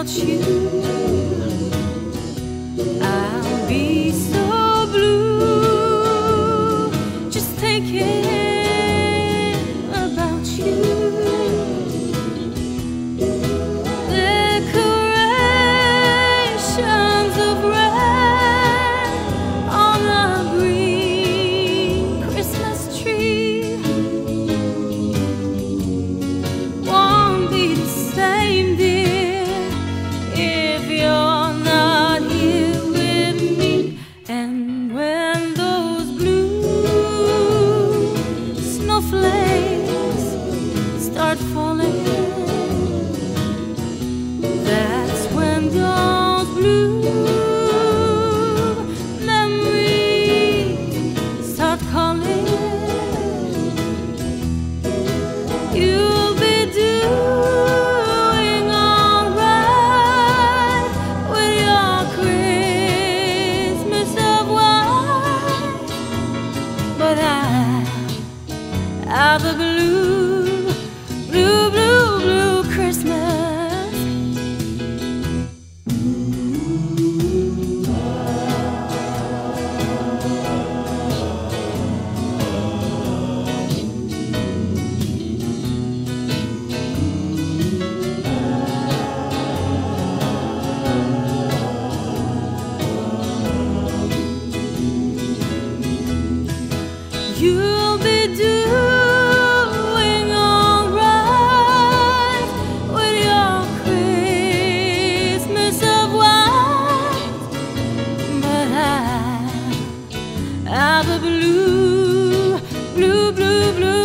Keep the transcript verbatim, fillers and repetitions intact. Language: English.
you, I'll be so blue just thinking about you. Decorations of red on a green Christmas tree won't be the same, dear, if you're not here with me. And when those blue snowflakes start falling, that's when those blue memories start calling. You'll be doing alright with your Christmas of white, but I have a blue, blue, blue, blue Christmas. You'll be doing alright with your Christmas of white, but I have a blue, blue, blue, blue